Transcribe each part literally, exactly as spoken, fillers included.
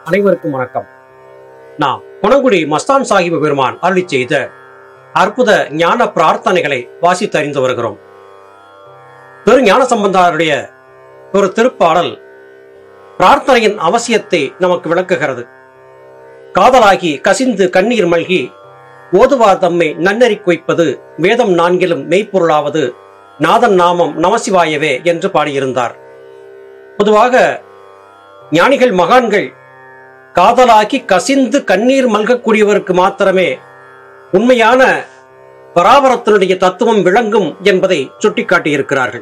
அனைவருக்கும் வணக்கம். நாம் குணங்குடி மஸ்தான் சாஹிப் பெருமான் அருளி செய்த அற்புத ஞான பிரார்த்தனைகளை வாசித்து அறிந்து வருகிறோம். திரு ஞான சம்பந்தருடைய ஒரு திருப்பாடல் பிரார்த்தனையின் அவசியத்தை நமக்கு விளக்குகிறது. காதலாகி கசிந்து கண்ணீர் மல்கி ஓதுவார் தம்மை நன்னறி குய்ப்பது வேதம் நான்கிலும் மெய்ப்பொருளாவது நாதன் நாமம் நமசிவாயவே என்று பாடியிருந்தார். பொதுவாக ஞானிகள் மகான்கள் காதலாக்கி கசிந்து கண்ணீர் மல்கக்கூடியவருக்கு மாத்திரமே உண்மையான பராபரத்தினுடைய தத்துவம் விளங்கும் என்பதை சுட்டிக்காட்டியிருக்கிறார்கள்.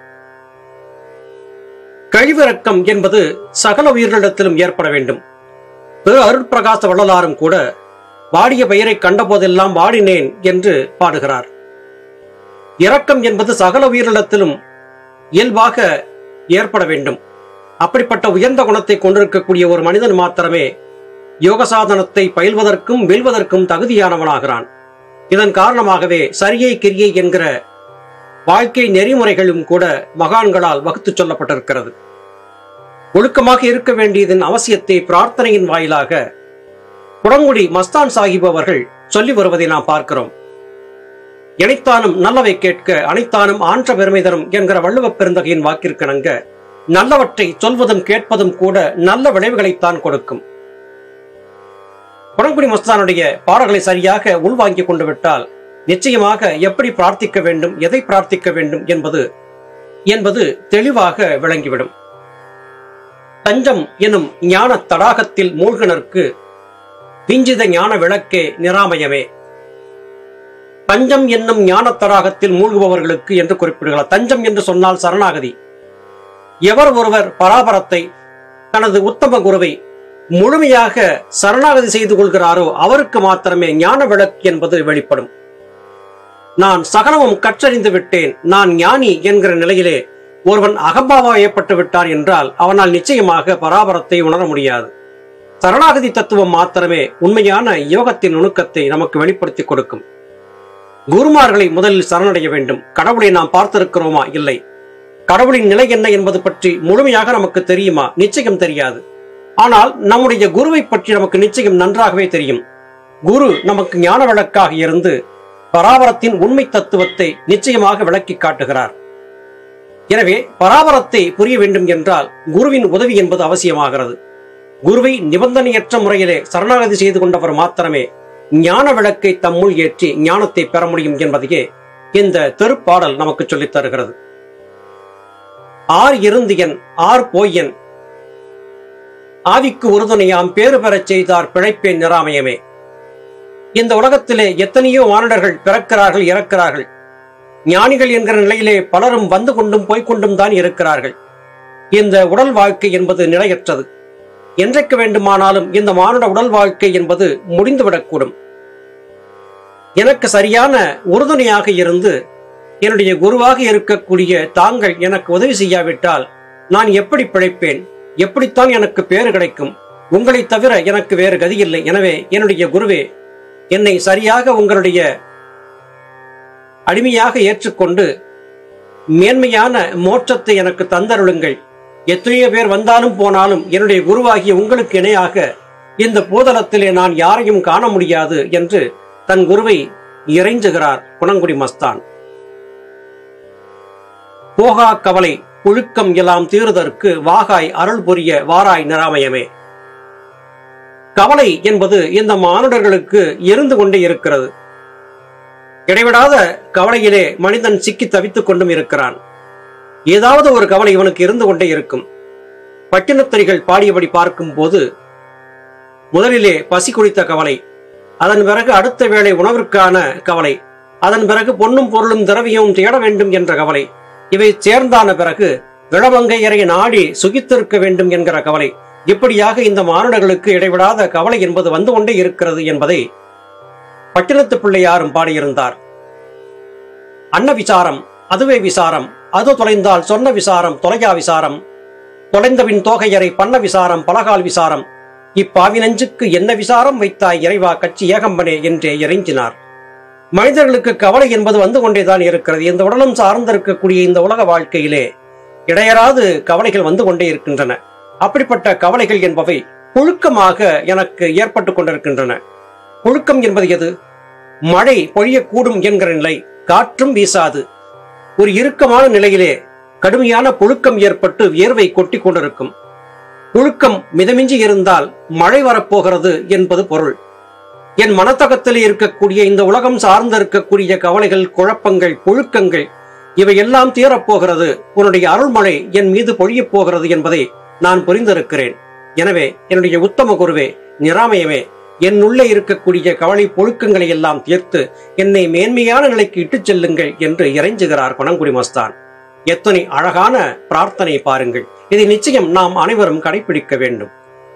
கழிவிறக்கம் என்பது சகல உயிர்களிடத்திலும் ஏற்பட வேண்டும். திரு அருட்பிரகாச வள்ளலாரும் கூட வாடிய பெயரை கண்டபோதெல்லாம் வாடினேன் என்று பாடுகிறார். இரக்கம் என்பது சகல உயிரிடத்திலும் இயல்பாக ஏற்பட வேண்டும். அப்படிப்பட்ட உயர்ந்த குணத்தை கொண்டிருக்கக்கூடிய ஒரு மனிதன் மாத்திரமே யோக சாதனத்தை பயில்வதற்கும் வெல்வதற்கும் தகுதியானவனாகிறான். இதன் காரணமாகவே சரியை கிரியை என்கிற வாழ்க்கை நெறிமுறைகளும் கூட மகான்களால் வகுத்து சொல்லப்பட்டிருக்கிறது. ஒழுக்கமாக இருக்க வேண்டியதன் அவசியத்தை பிரார்த்தனையின் வாயிலாக குணங்குடி மஸ்தான் சாஹிப் அவர்கள் சொல்லி வருவதை நாம் பார்க்கிறோம். எனைத்தானும் நல்லவை கேட்க அனைத்தானும் ஆன்ற பெருமை தரும் என்கிற வள்ளுவப் பெருந்தகையின் வாக்கிற்கிணங்க நல்லவற்றை சொல்வதும் கேட்பதும் கூட நல்ல விளைவுகளைத்தான் கொடுக்கும். குணங்குடி மஸ்தானுடைய பாடல்களை சரியாக உள்வாங்கிக் கொண்டு விட்டால் நிச்சயமாக எப்படி பிரார்த்திக்க வேண்டும், எதை பிரார்த்திக்க வேண்டும் என்பது என்பது தெளிவாக விளங்கிவிடும். தஞ்சம் எனும் ஞான தடாகத்தில் மூழ்கினருக்கு விஞ்சித ஞான விளக்கே நிராமயமே. தஞ்சம் என்னும் ஞான தடாகத்தில் மூழ்குபவர்களுக்கு என்று குறிப்பிடுகிறார். தஞ்சம் என்று சொன்னால் சரணாகதி. எவர் ஒருவர் பராபரத்தை தனது உத்தம குருவை முழுமையாக சரணாகதி செய்து கொள்கிறாரோ அவருக்கு மாத்திரமே ஞான விளக்கு என்பது வெளிப்படும். நான் சகலமும் கற்றறிந்து விட்டேன், நான் ஞானி என்கிற நிலையிலே ஒருவன் அகம்பாவாயப்பட்டு விட்டான் என்றால் அவனால் நிச்சயமாக பராபரத்தை உணர முடியாது. சரணாகதி தத்துவம் மாத்திரமே உண்மையான யோகத்தின் நுணுக்கத்தை நமக்கு வெளிப்படுத்தி கொடுக்கும். குருமார்களை முதலில் சரணடைய வேண்டும். கடவுளை நாம் பார்த்திருக்கிறோமா? இல்லை. கடவுளின் நிலை என்ன என்பது பற்றி முழுமையாக நமக்கு தெரியுமா? நிச்சயம் தெரியாது. ஆனால் நம்முடைய குருவை பற்றி நமக்கு நிச்சயம் நன்றாகவே தெரியும். குரு நமக்கு ஞான விளக்காக இருந்து பராபரத்தின் உண்மை தத்துவத்தை நிச்சயமாக விளக்கி காட்டுகிறார். எனவே பராபரத்தை புரிய வேண்டும் என்றால் குருவின் உதவி என்பது அவசியமாகிறது. குருவை நிபந்தனையற்ற முறையிலே சரணாகதி செய்து கொண்டவர் மாத்திரமே ஞான விளக்கை தம்முள் ஏற்றி ஞானத்தை பெற முடியும் என்பதையே இந்த திருப்பாடல் நமக்கு சொல்லித் தருகிறது. ஆர் இருந்தியன் ஆர் போயன் ஆவிக்கு உறுதுணையாம் பேறு பெறச் செய்தார் பிழைப்பேன் நிராமயமே. இந்த உலகத்திலே எத்தனையோ மானிடர்கள் பிறக்கிறார்கள், இறக்கிறார்கள். ஞானிகள் என்கிற நிலையிலே பலரும் வந்து கொண்டும் போய்கொண்டும் தான் இருக்கிறார்கள். இந்த உடல் வாழ்க்கை என்பது நிலையற்றது. என்றைக்கு வேண்டுமானாலும் இந்த மானுட உடல் வாழ்க்கை என்பது முடிந்துவிடக்கூடும். எனக்கு சரியான உறுதுணையாக இருந்து என்னுடைய குருவாக இருக்கக்கூடிய தாங்கள் எனக்கு உதவி செய்யாவிட்டால் நான் எப்படி பிழைப்பேன்? எப்படித்தான் எனக்கு பேறு கிடைக்கும்? உங்களை தவிர எனக்கு வேறு கதியில்லை. எனவே என்னுடைய குருவே, என்னை சரியாக உங்களுடைய அடிமையாக ஏற்றுக்கொண்டு மேன்மையான மோட்சத்தை எனக்கு தந்தருளுங்கள். எத்தனையோ பேர் வந்தாலும் போனாலும் என்னுடைய குருவாகிய உங்களுக்கு இணையாக இந்த பூதலத்திலே நான் யாரையும் காண முடியாது என்று தன் குருவை இறைஞ்சுகிறார் குணங்குடி மஸ்தான். போகா கவலை புழுக்கம் எல்லாம் தீருதற்கு வாகாய் அருள் புரிய வாராய் நிராமயமே. கவலை என்பது இந்த மானுடர்களுக்கு இருந்து கொண்டே இருக்கிறது. இடைவிடாத கவலையிலே மனிதன் சிக்கி தவித்துக் கொண்டும் இருக்கிறான். ஏதாவது ஒரு கவலை இவனுக்கு இருந்து கொண்டே இருக்கும். பட்டினத்தரிகள் பாடியபடி பார்க்கும் போது முதலிலே பசி குறித்த கவலை, அதன் பிறகு அடுத்த வேளை உணவிற்கான கவலை, அதன் பிறகு பொன்னும் பொருளும் திரவியமும் தேட வேண்டும் என்ற கவலை, இவை சேர்ந்தான பிறகு இளமங்கையரை நாடி சுகித்திருக்க வேண்டும் என்கிற கவலை. இப்படியாக இந்த மானுடர்களுக்கு இடைவிடாத கவலை என்பது வந்து கொண்டே இருக்கிறது என்பதை பட்டினத்து பிள்ளையாரும் பாடியிருந்தார். அன்ன விசாரம் அதுவே விசாரம், அது தொலைந்தால் சொன்ன விசாரம் தொலையா விசாரம், தொலைந்தபின் தோகையரை பண்ண விசாரம் பலகால் விசாரம், இப்பாவி நெஞ்சுக்கு என்ன விசாரம் வைத்தாய் இறைவா கட்சி ஏகம்பனே என்றே இறைஞ்சினார். மனிதர்களுக்கு கவலை என்பது வந்து கொண்டேதான் இருக்கிறது. இந்த உடலும் சார்ந்திருக்கக்கூடிய இந்த உலக வாழ்க்கையிலே இடையராது கவலைகள் வந்து கொண்டே இருக்கின்றன. அப்படிப்பட்ட கவலைகள் என்பவை புழுக்கமாக எனக்கு ஏற்பட்டு கொண்டிருக்கின்றன. புழுக்கம் என்பது எது? மழை பொழியக்கூடும் என்கிற நிலை, காற்றும் வீசாது, ஒரு இறுக்கமான நிலையிலே கடுமையான புழுக்கம் ஏற்பட்டு வியர்வை கொட்டி கொண்டிருக்கும். புழுக்கம் மிதமிஞ்சி இருந்தால் மழை வரப்போகிறது என்பது பொருள். என் மனத்தகத்தில் இருக்கக்கூடிய இந்த உலகம் சார்ந்து இருக்கக்கூடிய கவலைகள், குழப்பங்கள், புழுக்கங்கள் இவையெல்லாம் தீரப்போகிறது, உன்னுடைய அருள்மழை என் மீது பொழியப் போகிறது என்பதை நான் புரிந்திருக்கிறேன். எனவே என்னுடைய உத்தம குருவே, நிராமயமே, என்னுள்ளே இருக்கக்கூடிய கவலை புழுக்கங்களை எல்லாம் தீர்த்து என்னை மேன்மையான நிலைக்கு இட்டுச் செல்லுங்கள் என்று இறைஞ்சுகிறார் குணங்குடி மஸ்தான். எத்தனை அழகான பிரார்த்தனை பாருங்கள். இதை நிச்சயம் நாம் அனைவரும் கடைபிடிக்க வேண்டும்.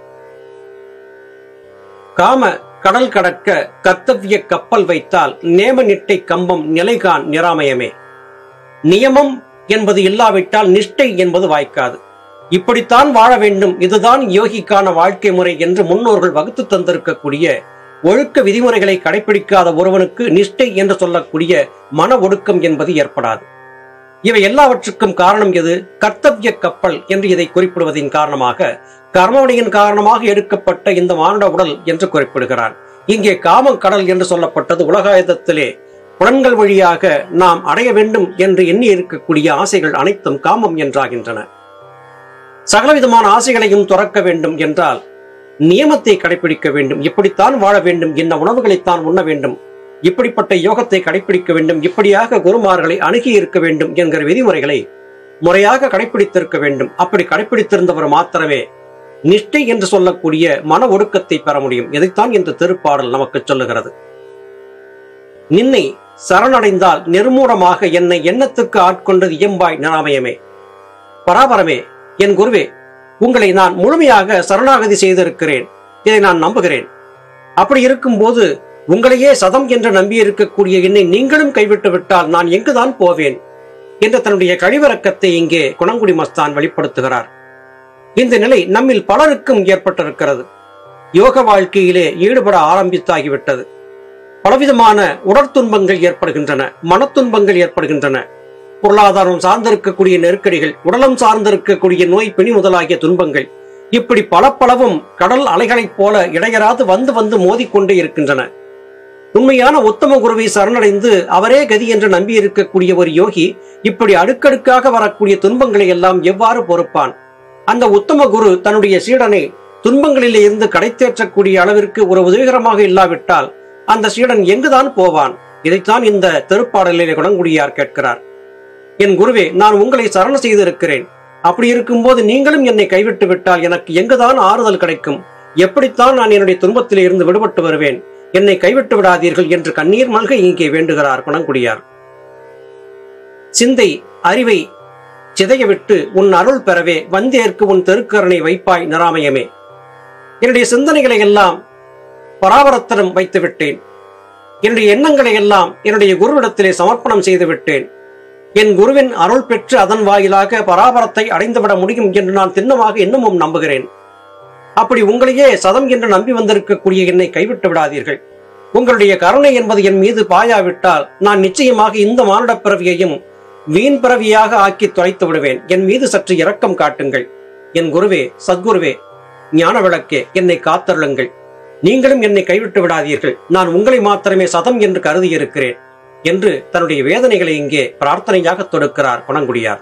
காம கடல் கடக்க கர்த்தவிய கப்பல் வைத்தால் நேம நிட்டை கம்பம் நிலைகான் நிராமயமே. நியமம் என்பது இல்லாவிட்டால் நிஷ்டை என்பது வாய்க்காது. இப்படித்தான் வாழ வேண்டும், இதுதான் யோகிக்கான வாழ்க்கை முறை என்று முன்னோர்கள் வகுத்து தந்திருக்கக்கூடிய ஒழுக்க விதிமுறைகளை கடைபிடிக்காத ஒருவனுக்கு நிஷ்டை என்று சொல்லக்கூடிய மன ஒடுக்கம் என்பது ஏற்படாது. இவை எல்லாவற்றுக்கும் காரணம் எது? கர்த்தவிய கப்பல் என்று இதை குறிப்பிடுவதின் காரணமாக கர்மவினையின் காரணமாக எடுக்கப்பட்ட இந்த மானுட உடல் என்று குறிப்பிடுகிறார். இங்கே காமம் கடல் என்று சொல்லப்பட்டது உலகாயுதத்திலே புலன்கள் வழியாக நாம் அடைய வேண்டும் என்று எண்ணி இருக்கக்கூடிய ஆசைகள் அனைத்தும் காமம் என்றாகின்றன. சகலவிதமான ஆசைகளையும் துறக்க வேண்டும் என்றால் நியமத்தை கடைபிடிக்க வேண்டும். இப்படித்தான் வாழ வேண்டும், இன்ன உணவுகளைத்தான் உண்ண வேண்டும், இப்படிப்பட்ட யோகத்தை கடைபிடிக்க வேண்டும், இப்படியாக குருமார்களை அணுகி இருக்க வேண்டும் என்கிற விதிமுறைகளை முறையாக கடைபிடித்திருக்க வேண்டும். அப்படி கடைபிடித்திருந்தவர் மாத்திரமே நிஷ்டை என்று சொல்லக்கூடிய மன ஒடுக்கத்தை பெற முடியும். இதைத்தான் இந்த திருப்பாடல் நமக்கு சொல்லுகிறது. நின்னை சரணடைந்தால் நெருமூடமாக என்னை எண்ணத்துக்கு ஆட்கொண்டது இயம்பாய் நிராமயமே. பராபரமே, என் குருவே, உங்களை நான் முழுமையாக சரணாகதி செய்திருக்கிறேன், இதை நான் நம்புகிறேன். அப்படி இருக்கும் போது உங்களையே சதம் என்று நம்பியிருக்கக்கூடிய என்னை நீங்களும் கைவிட்டு விட்டால் நான் எங்குதான் போவேன் என்ற தன்னுடைய கழிவிறக்கத்தை இங்கே குணங்குடி மஸ்தான் வெளிப்படுத்துகிறார். இந்த நிலை நம்மில் பலருக்கும் ஏற்பட்டிருக்கிறது. யோக வாழ்க்கையிலே ஈடுபட ஆரம்பித்தாகிவிட்டது. பலவிதமான உடற்துன்பங்கள் ஏற்படுகின்றன, மனத்துன்பங்கள் ஏற்படுகின்றன. பொருளாதாரம் சார்ந்திருக்கக்கூடிய நெருக்கடிகள், உடலம் சார்ந்திருக்கக்கூடிய நோய் பிணி முதலாகிய துன்பங்கள், இப்படி பல பலவும் கடல் அலைகளைப் போல இடையராது வந்து வந்து மோதிக்கொண்டே இருக்கின்றன. உண்மையான உத்தம குருவை சரணடைந்து அவரே கதி என்று நம்பியிருக்கக்கூடிய ஒரு யோகி இப்படி அடுக்கடுக்காக வரக்கூடிய துன்பங்களை எல்லாம் எவ்வாறு பொறுப்பான்? அந்த உத்தம குரு தன்னுடைய சீடனை துன்பங்களிலே இருந்து கடைத்தேற்றக்கூடிய அளவிற்கு ஒரு உதவிகரமாக இல்லாவிட்டால் அந்த சீடன் எங்குதான் போவான்? இதைத்தான் இந்த திருப்பாடலிலே குணங்குடியார் கேட்கிறார். என் குருவே, நான் உங்களை சரண செய்திருக்கிறேன். அப்படி இருக்கும்போது நீங்களும் என்னை கைவிட்டு விட்டால் எனக்கு எங்குதான் ஆறுதல் கிடைக்கும்? எப்படித்தான் நான் என்னுடைய துன்பத்திலே இருந்து விடுபட்டு வருவேன்? என்னை கைவிட்டு விடாதீர்கள் என்று கண்ணீர் மல்க இங்கே வேண்டுகிறார் குணங்குடியார். சிந்தை அறிவை சிதைய விட்டு உன் அருள் பெறவே வந்தேற்கு உன் திருக்கரணை வைப்பாய் நிராமயமே. என்னுடைய சிந்தனைகளை எல்லாம் பராபரத்திடம் வைத்து விட்டேன். என்னுடைய எண்ணங்களை எல்லாம் என்னுடைய குருவிடத்திலே சமர்ப்பணம் செய்து விட்டேன். என் குருவின் அருள் பெற்று அதன் வாயிலாக பராபரத்தை அடைந்துவிட முடியும் என்று நான் திண்ணமாக இன்னமும் நம்புகிறேன். அப்படி உங்களையே சதம் என்று நம்பி வந்திருக்கக்கூடிய என்னை கைவிட்டு விடாதீர்கள். உங்களுடைய கருணை என்பது என் மீது பாயாவிட்டால் நான் நிச்சயமாக இந்த மானுட பிறவியையும் வீண் பிறவியாக ஆக்கி தொலைத்து விடுவேன். என் மீது சற்று இரக்கம் காட்டுங்கள். என் குருவே, சத்குருவே, ஞான விளக்கே, என்னை காத்தருளுங்கள். நீங்களும் என்னை கைவிட்டு விடாதீர்கள். நான் உங்களை மாத்திரமே சதம் என்று கருதி இருக்கிறேன் என்று தன்னுடைய வேதனைகளை இங்கே பிரார்த்தனையாக தொடுக்கிறார் குணங்குடியார்.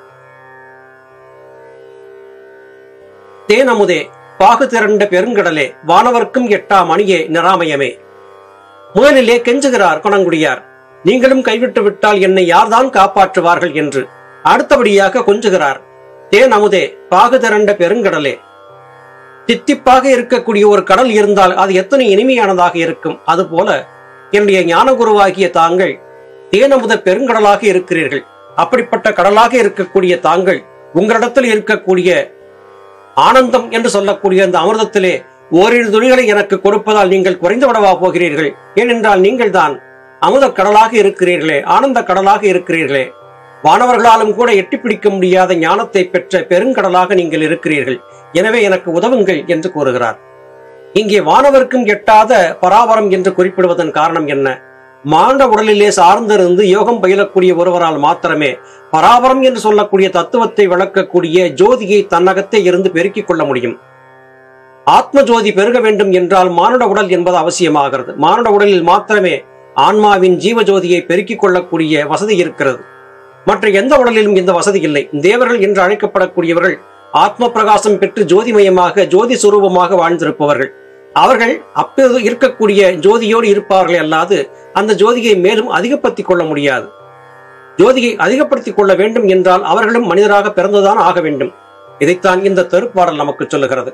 தேனமுதே, பாகு திரண்ட பெருங்கடலே, வானவர்க்கும் எட்டா மணியே நிராமயமே. முதலிலே கெஞ்சுகிறார் குணங்குடியார், நீங்களும் கைவிட்டு விட்டால் என்னை யார்தான் காப்பாற்றுவார்கள் என்று. அடுத்தபடியாக கொஞ்சுகிறார், தேன் அமுதே, பாகு திரண்ட பெருங்கடலே. தித்திப்பாக இருக்கக்கூடிய ஒரு கடல் இருந்தால் அது எத்தனை இனிமையானதாக இருக்கும். அதுபோல என்னுடைய ஞான குருவாகிய தாங்கள் தேனமுத பெருங்கடலாக இருக்கிறீர்கள். அப்படிப்பட்ட கடலாக இருக்கக்கூடிய தாங்கள் உங்களிடத்தில் இருக்கக்கூடிய ஆனந்தம் என்று சொல்லக்கூடிய அந்த அமிர்தத்திலே ஓரிரு துளிகளை எனக்கு கொடுப்பதால் நீங்கள் குறைந்து விடவா போகிறீர்கள்? ஏனென்றால் நீங்கள் தான் அமுத கடலாக இருக்கிறீர்களே, ஆனந்த கடலாக இருக்கிறீர்களே. வானவர்களாலும் கூட எட்டி பிடிக்க முடியாத ஞானத்தை பெற்ற பெருங்கடலாக நீங்கள் இருக்கிறீர்கள். எனவே எனக்கு உதவுங்கள் என்று கூறுகிறார். இங்கே வானவர்க்கும் எட்டாத பராபரம் என்று குறிப்பிடுவதன் காரணம் என்ன? மாண்ட உடலிலே சார்ந்திருந்து யோகம் பயிலக்கூடிய ஒருவரால் மாத்திரமே பராபரம் என்று சொல்லக்கூடிய தத்துவத்தை விளக்கக்கூடிய ஜோதியை தன்னகத்தே இருந்து பெருக்கிக் கொள்ள முடியும். ஆத்ம ஜோதி பெருக வேண்டும் என்றால் மானுட உடல் என்பது அவசியமாகிறது. மானுட உடலில் மாத்திரமே ஆன்மாவின் ஜீவ ஜோதியை பெருக்கிக் கொள்ளக்கூடிய வசதி இருக்கிறது. மற்ற எந்த உடலிலும் இந்த வசதி இல்லை. தேவர்கள் என்று அழைக்கப்படக்கூடியவர்கள் ஆத்ம பிரகாசம் பெற்று ஜோதிமயமாக ஜோதி சுரூபமாக வாழ்ந்திருப்பவர்கள். அவர்கள் அப்போது இருக்கக்கூடிய ஜோதியோடு இருப்பார்கள், அல்லாது அந்த ஜோதியை மேலும் அதிகப்படுத்திக் கொள்ள முடியாது. ஜோதியை அதிகப்படுத்திக் கொள்ள வேண்டும் என்றால் அவர்களும் மனிதராக பிறந்துதான் ஆக வேண்டும். இதைத்தான் இந்த திருப்பாடல் நமக்கு சொல்லுகிறது.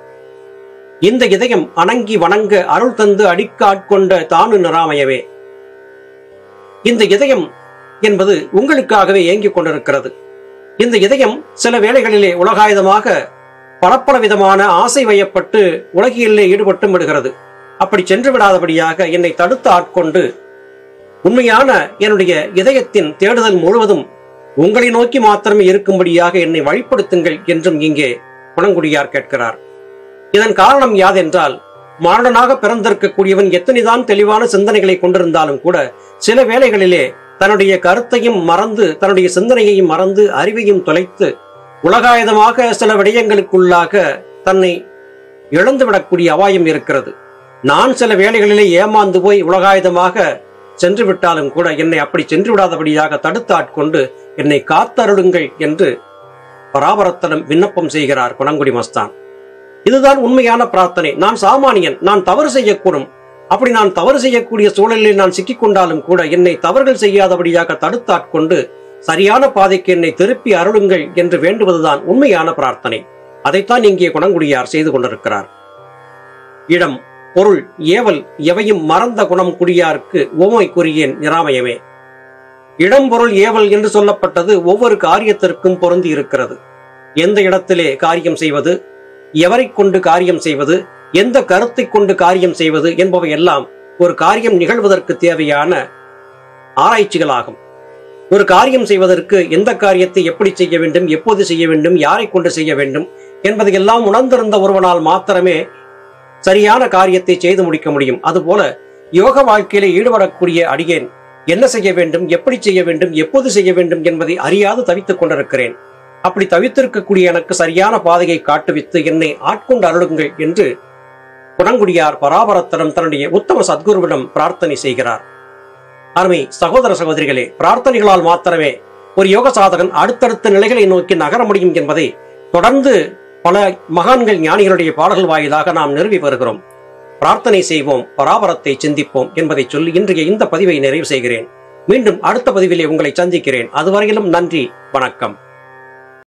இந்த இதயம் அணங்கி வணங்க அருள் தந்து அடிக்க ஆட்கொண்ட தானு நிராமயவே. இந்த இதயம் என்பது உங்களுக்காகவே இயங்கிக் கொண்டிருக்கிறது. இந்த இதயம் சில வேளைகளிலே உலகாயுதமாக பலப்பல விதமான ஆசை வயப்பட்டு உலகிலே ஈடுபட்டு விடுகிறது. அப்படி சென்று விடாதபடியாக என்னை தடுத்து ஆட்கொண்டு உண்மையான என்னுடைய இதயத்தின் தேடுதல் முழுவதும் உங்களை நோக்கி மாத்திரமே இருக்கும்படியாக என்னை வழிப்படுத்துங்கள் என்றும் இங்கே குணங்குடியார் கேட்கிறார். இதன் காரணம் யாதென்றால், மானுடனாக பிறந்திருக்கக்கூடியவன் எத்தனைதான் தெளிவான சிந்தனைகளை கொண்டிருந்தாலும் கூட சில வேளைகளிலே தன்னுடைய கருத்தையும் மறந்து தன்னுடைய சிந்தனையையும் மறந்து அறிவையும் தொலைத்து உலகாயுதமாக சில விடயங்களுக்குள்ளாக தன்னை இழந்துவிடக்கூடிய அபாயம் இருக்கிறது. நான் சில வேளைகளிலே ஏமாந்து போய் உலகாயுதமாக சென்று விட்டாலும் கூட என்னை அப்படி சென்று விடாதபடியாக தடுத்து ஆட்கொண்டு என்னை காத்தருளுங்கள் என்று பராபரத்திடம் விண்ணப்பம் செய்கிறார் குணங்குடி மஸ்தான். இதுதான் உண்மையான பிரார்த்தனை. நான் சாமானியன், நான் தவறு செய்யக்கூடும். அப்படி நான் தவறு செய்யக்கூடிய சூழலில் நான் சிக்கிக்கொண்டாலும் கூட என்னை தவறுகள் செய்யாதபடியாக தடுத்தாட்கொண்டு சரியான பாதைக்கு என்னை திருப்பி அருளுங்கள் என்று வேண்டுவதுதான் உண்மையான பிரார்த்தனை. அதைத்தான் இங்கே குணங்குடியார் செய்து கொண்டிருக்கிறார். இடம், பொருள், ஏவல் எவையும் மறந்த குணம் குடியாருக்கு ஓமை கூறியேன் நிராமயமே. இடம், பொருள், ஏவல் என்று சொல்லப்பட்டது ஒவ்வொரு காரியத்திற்கும் பொருந்தி இருக்கிறது. எந்த இடத்திலே காரியம் செய்வது, எவரை கொண்டு காரியம் செய்வது, எந்த கருத்தை கொண்டு காரியம் செய்வது என்பவை எல்லாம் ஒரு காரியம் நிகழ்வதற்கு தேவையான ஆராய்ச்சிகளாகும். ஒரு காரியம் செய்வதற்கு எந்த காரியத்தை எப்படி செய்ய வேண்டும், எப்போது செய்ய வேண்டும், யாரை கொண்டு செய்ய வேண்டும் என்பதையெல்லாம் உணர்ந்திருந்த ஒருவனால் மாத்திரமே சரியான காரியத்தை செய்து முடிக்க முடியும். அதுபோல யோக வாழ்க்கையில ஈடுபடக்கூடிய அடியேன் என்ன செய்ய வேண்டும், எப்படி செய்ய வேண்டும், எப்போது செய்ய வேண்டும் என்பதை அறியாது தவித்துக் கொண்டிருக்கிறேன். அப்படி தவித்திருக்கக்கூடிய எனக்கு சரியான பாதையை காட்டுவித்து என்னை ஆட்கொண்டு அருளுங்கள் என்று குணங்குடியார் பராபரத்திடம் தன்னுடைய உத்தம சத்குருவிடம் பிரார்த்தனை செய்கிறார். அருமை சகோதர சகோதரிகளே, பிரார்த்தனைகளால் மாத்திரமே ஒரு யோக சாதகன் அடுத்தடுத்த நிலைகளை நோக்கி நகர முடியும் என்பதை தொடர்ந்து பல மகான்கள் ஞானிகளுடைய பாடல்கள் வாயிலாக நாம் நிறுவி வருகிறோம். பிரார்த்தனை செய்வோம், பராபரத்தை சிந்திப்போம் என்பதை சொல்லி இன்றைய இந்த பதிவை நிறைவு செய்கிறேன். மீண்டும் அடுத்த பதிவிலே உங்களை சந்திக்கிறேன். அதுவரையிலும் நன்றி, வணக்கம்.